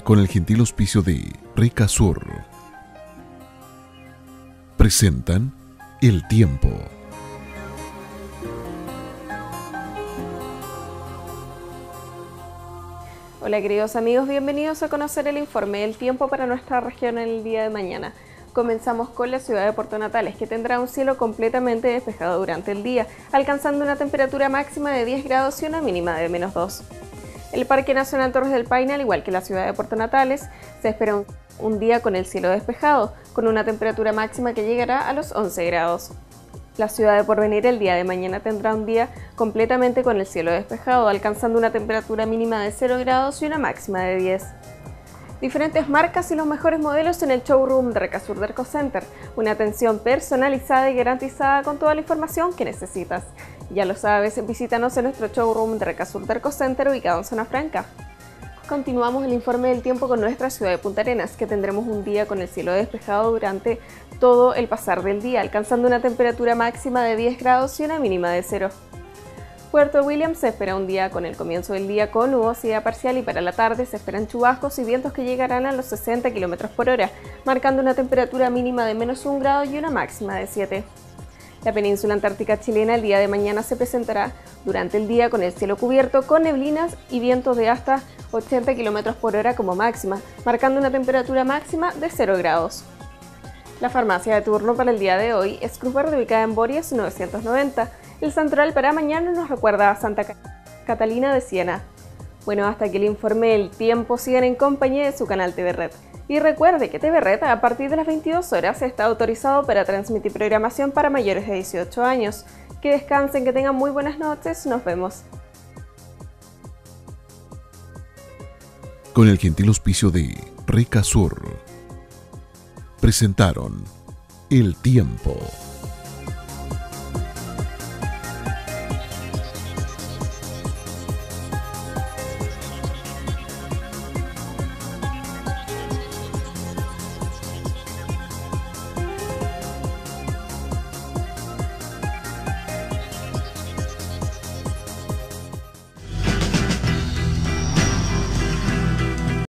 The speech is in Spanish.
con el gentil auspicio de Recasur. Presentan El Tiempo. Hola queridos amigos, bienvenidos a conocer el informe del tiempo para nuestra región en el día de mañana. Comenzamos con la ciudad de Puerto Natales, que tendrá un cielo completamente despejado durante el día, alcanzando una temperatura máxima de 10 grados y una mínima de -2. El Parque Nacional Torres del Paine, al igual que la ciudad de Puerto Natales, se espera un día con el cielo despejado, con una temperatura máxima que llegará a los 11 grados. La ciudad de Porvenir el día de mañana tendrá un día completamente con el cielo despejado, alcanzando una temperatura mínima de 0 grados y una máxima de 10. Diferentes marcas y los mejores modelos en el showroom de Recasur del Ecocenter. Una atención personalizada y garantizada con toda la información que necesitas. Ya lo sabes, visítanos en nuestro showroom de Recasur del Ecocenter ubicado en Zona Franca. Continuamos el informe del tiempo con nuestra ciudad de Punta Arenas, que tendremos un día con el cielo despejado durante todo el pasar del día, alcanzando una temperatura máxima de 10 grados y una mínima de 0. Puerto William se espera un día con el comienzo del día con nubosidad parcial y para la tarde se esperan chubascos y vientos que llegarán a los 60 km por hora, marcando una temperatura mínima de -1 grado y una máxima de 7. La península antártica chilena el día de mañana se presentará durante el día con el cielo cubierto, con neblinas y vientos de hasta 80 km por hora como máxima, marcando una temperatura máxima de 0 grados. La farmacia de turno para el día de hoy es Cruz Verde, ubicada en Bories 990. El central para mañana nos recuerda a Santa Catalina de Siena. Bueno, hasta aquí el informe del tiempo. Sigan en compañía de su canal TV Red. Y recuerde que TV Red a partir de las 22 horas está autorizado para transmitir programación para mayores de 18 años. Que descansen, que tengan muy buenas noches. Nos vemos. Con el gentil auspicio de Recasur. Presentaron El Tiempo.